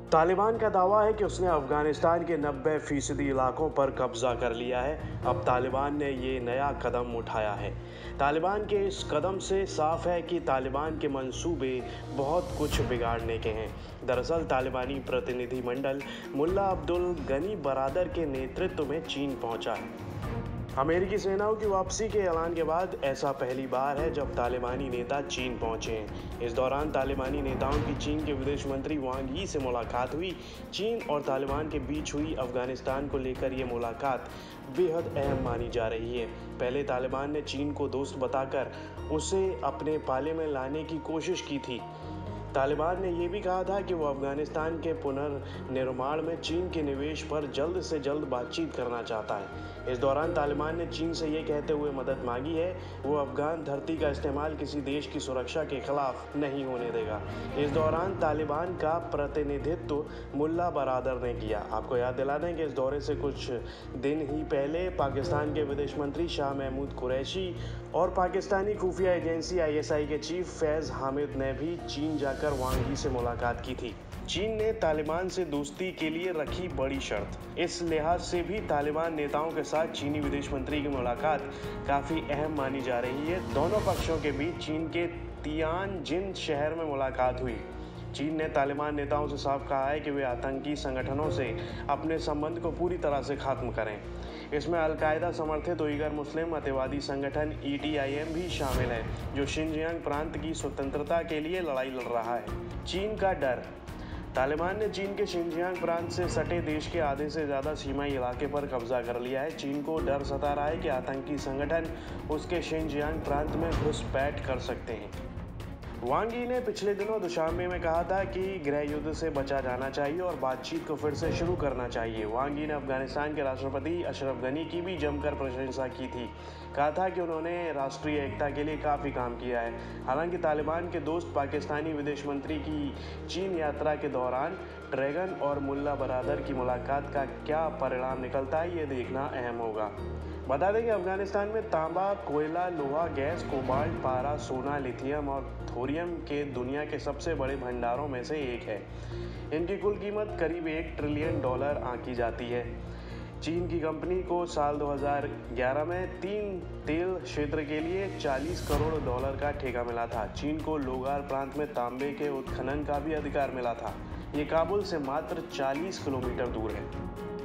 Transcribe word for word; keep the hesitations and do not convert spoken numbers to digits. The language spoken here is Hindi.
तालिबान का दावा है कि उसने अफगानिस्तान के नब्बे फीसदी इलाकों पर कब्जा कर लिया है। अब तालिबान ने ये नया कदम उठाया है। तालिबान के इस कदम से साफ है कि तालिबान के मंसूबे बहुत कुछ बिगाड़ने के हैं। दरअसल तालिबानी प्रतिनिधिमंडल मुल्ला अब्दुल गनी बरादर के नेतृत्व में चीन पहुंचा है। अमेरिकी सेनाओं की वापसी के ऐलान के बाद ऐसा पहली बार है जब तालिबानी नेता चीन पहुंचे हैं। इस दौरान तालिबानी नेताओं की चीन के विदेश मंत्री वांग यी से मुलाकात हुई। चीन और तालिबान के बीच हुई अफगानिस्तान को लेकर ये मुलाकात बेहद अहम मानी जा रही है। पहले तालिबान ने चीन को दोस्त बताकर उसे अपने पाले में लाने की कोशिश की थी। तालिबान ने यह भी कहा था कि वो अफगानिस्तान के पुनर्निर्माण में चीन के निवेश पर जल्द से जल्द बातचीत करना चाहता है। इस दौरान तालिबान ने चीन से ये कहते हुए मदद मांगी है वो अफगान धरती का इस्तेमाल किसी देश की सुरक्षा के खिलाफ नहीं होने देगा। इस दौरान तालिबान का प्रतिनिधित्व मुल्ला बरादर ने किया। आपको याद दिला दें कि इस दौरे से कुछ दिन ही पहले पाकिस्तान के विदेश मंत्री शाह महमूद कुरैशी और पाकिस्तानी खुफिया एजेंसी आई एस आई के चीफ फैज़ हामिद ने भी चीन जाकर वांग यी से मुलाकात की थी। चीन ने तालिबान से दोस्ती के लिए रखी बड़ी शर्त। इस लिहाज से भी तालिबान नेताओं के साथ चीनी विदेश मंत्री की मुलाकात काफ़ी अहम मानी जा रही है। दोनों पक्षों के बीच चीन के तियानजिन शहर में मुलाकात हुई। चीन ने तालिबान नेताओं से साफ कहा है कि वे आतंकी संगठनों से अपने संबंध को पूरी तरह से खत्म करें। इसमें अलकायदा समर्थित उइगर मुस्लिम अतिवादी संगठन ई टी आई एम भी शामिल है, जो शिनजियांग प्रांत की स्वतंत्रता के लिए लड़ाई लड़ रहा है। चीन का डर। तालिबान ने चीन के शिनजियांग प्रांत से सटे देश के आधे से ज़्यादा सीमाई इलाके पर कब्जा कर लिया है। चीन को डर सता रहा है कि आतंकी संगठन उसके शिनजियांग प्रांत में घुसपैठ कर सकते हैं। वांग यी ने पिछले दिनों दुशांबे में कहा था कि गृह युद्ध से बचा जाना चाहिए और बातचीत को फिर से शुरू करना चाहिए। वांग यी ने अफगानिस्तान के राष्ट्रपति अशरफ गनी की भी जमकर प्रशंसा की थी। कहा था कि उन्होंने राष्ट्रीय एकता के लिए काफ़ी काम किया है। हालांकि तालिबान के दोस्त पाकिस्तानी विदेश मंत्री की चीन यात्रा के दौरान ड्रैगन और मुल्ला बरादर की मुलाकात का क्या परिणाम निकलता है, ये देखना अहम होगा। बता दें कि अफगानिस्तान में तांबा, कोयला, लोहा, गैस, कोबाल्ट, पारा, सोना, लिथियम और थोरियम के दुनिया के सबसे बड़े भंडारों में से एक है। इनकी कुल कीमत करीब एक ट्रिलियन डॉलर आंकी जाती है। चीन की कंपनी को साल दो हज़ार ग्यारह में तीन तेल क्षेत्र के लिए चालीस करोड़ डॉलर का ठेका मिला था। चीन को लोगार प्रांत में तांबे के उत्खनन का भी अधिकार मिला था। ये काबुल से मात्र चालीस किलोमीटर दूर है।